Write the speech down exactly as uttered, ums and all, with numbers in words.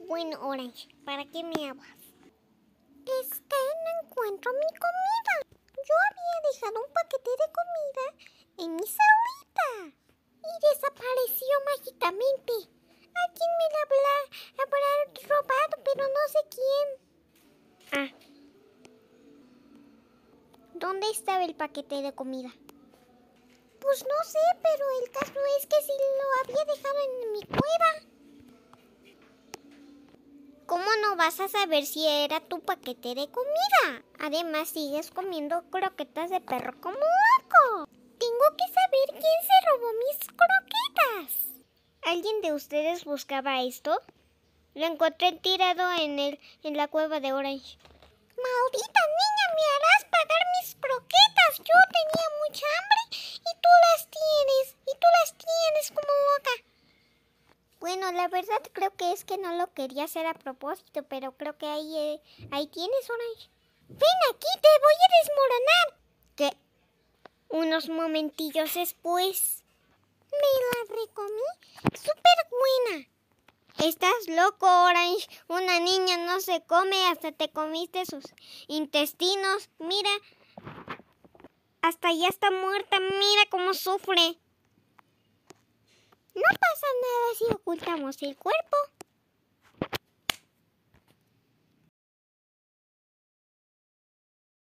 Bueno, Orange, ¿para qué me hablas? Es que no encuentro mi comida. Yo había dejado un paquete de comida en mi salita y desapareció mágicamente. Alguien me la habrá, habrá robado, pero no sé quién. Ah. ¿Dónde estaba el paquete de comida? Pues no sé, pero el caso es que sí lo había dejado en mi cueva. ¿Cómo no vas a saber si era tu paquete de comida? Además, sigues comiendo croquetas de perro como loco. Tengo que saber quién se robó mis croquetas. ¿Alguien de ustedes buscaba esto? Lo encontré tirado en, el, en la cueva de Orange. Maldita niña, me harás pagar mis croquetas. Yo tenía mucha hambre y tú las tienes. Y tú las tienes como loca. Bueno, la verdad creo que es que no lo quería hacer a propósito, pero creo que ahí, eh, ahí tienes, Orange. Ven aquí, te voy a desmoronar. ¿Qué? Unos momentillos después. Me la recomí. Súper buena. Estás loco, Orange. Una niña no se come hasta te comiste sus intestinos. Mira, hasta ya está muerta. Mira cómo sufre. No pasa nada si ocultamos el cuerpo.